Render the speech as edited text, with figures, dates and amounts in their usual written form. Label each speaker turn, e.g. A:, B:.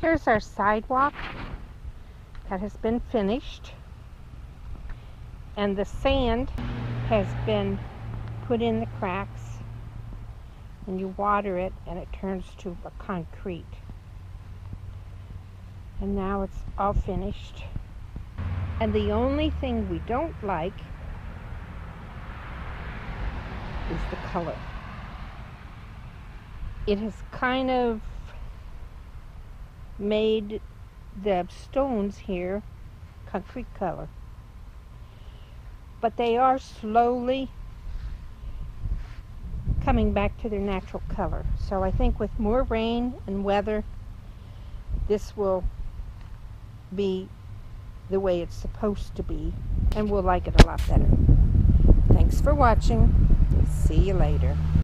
A: Here's our sidewalk that has been finished, and the sand has been put in the cracks, and you water it and it turns to a concrete. And now it's all finished. And the only thing we don't like is the color. It has kind of made the stones here concrete color. But they are slowly coming back to their natural color. So I think with more rain and weather, this will be the way it's supposed to be, and we'll like it a lot better. Thanks for watching. See you later.